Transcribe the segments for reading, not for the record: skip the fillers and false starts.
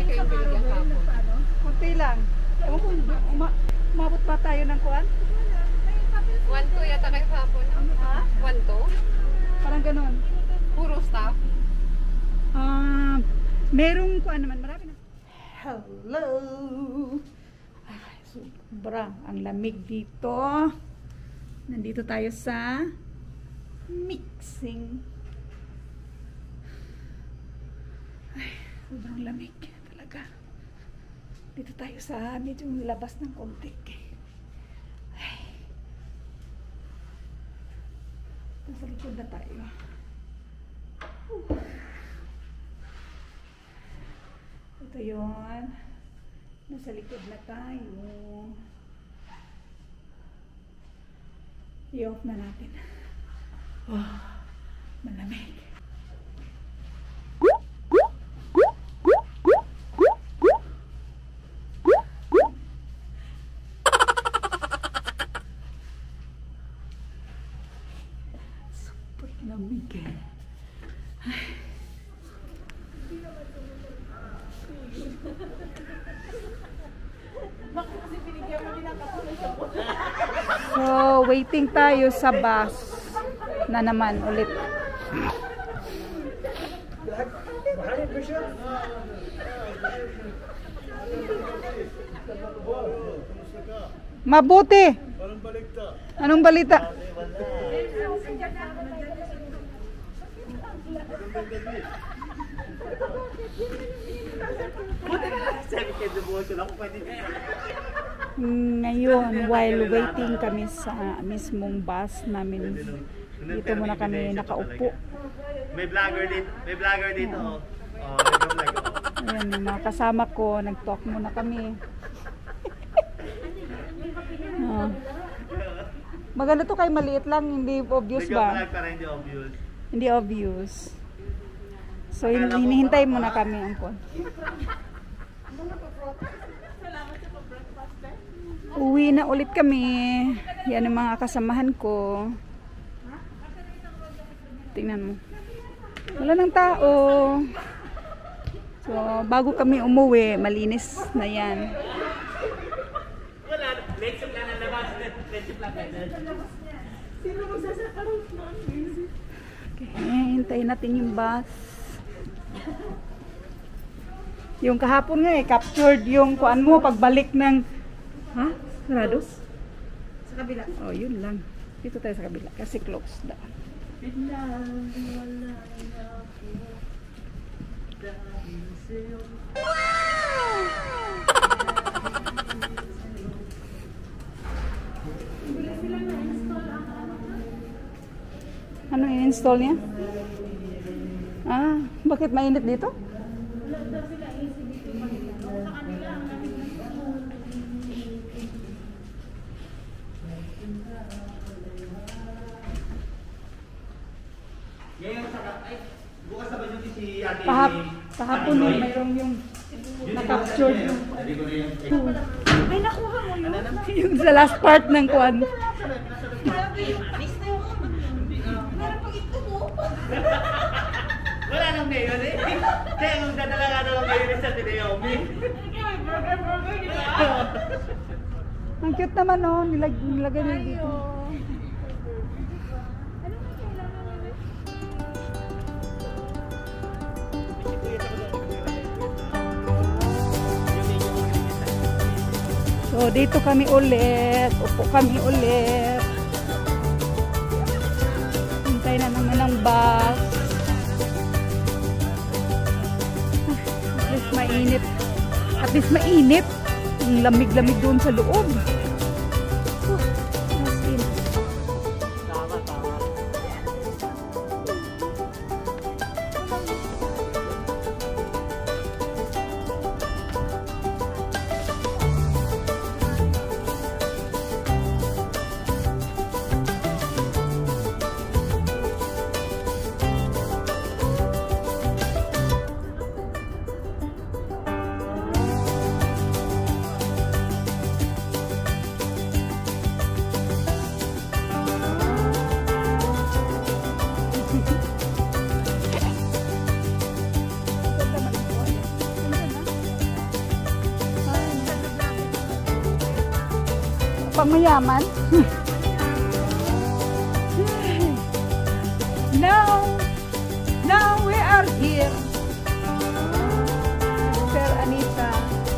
kayong binigyan kapon? Kunti lang. Ewan kung umabot pa tayo ng kuwan? 1-2 yata kayo kapon. Ha? 1-2? Parang ganun. Puro staff? Merong kuwan naman. Marami na. Hello! Ay, sobra. Ang lamig dito. Nandito tayo sa mixing. Ay, sobrang lamig talaga. Dito tayo sa medyo labas ng konti. Ay. Nasa likod na tayo. Ito yun. Nasa likod na tayo. I-off na natin. Oh, malamig. Super lamig eh. So, waiting tayo sa bus na naman ulit. Mabuti. Anong balita? Ngayon, while waiting kami sa mismong bus namin, dito muna kami nakaupo. May vlogger dito. Ayan, yung mga kasama ko, nag-talk muna kami. Maganda to kay maliit lang, hindi obvious ba? Hindi obvious. So, hinihintay muna kami ang kon. Uwi na ulit kami. Yan ang mga kasamahan ko. Tingnan mo. Wala nang tao. So, bago kami umuwi, malinis na yan. Okay, hintayin natin yung bus. Yung kahapon nga captured yung kuan mo pagbalik ng sarado? Sa kabila. Oh, yun lang. Dito tayo sa kabila kasi closed na. Ano i-install niya? Bakit mainit dito? Kahapon mayroong yung na-captured yung ay nakuha mo yun yung sa last part ng kuan. Wala nang ngayon eh. Kaya nung dadala nga na lang ngayon sa Tineomi. Ang cute naman oh, nilagay niya dito. So dito kami ulit, upo kami ulit. Hintay na naman ang bus. Mainit. At least mainit. Ang lamig-lamig doon sa loob. pang mayaman. Now we are here. Sister Anita.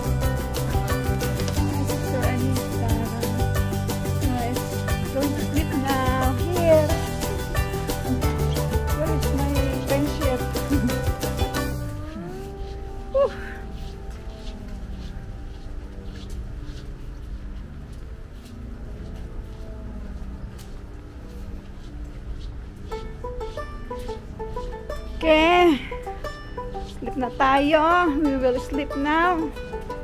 Sister Anita. Guys, going to sleep now. Here. Where is my friendship? Whew. Okay. Sleep na tayo. We will sleep now.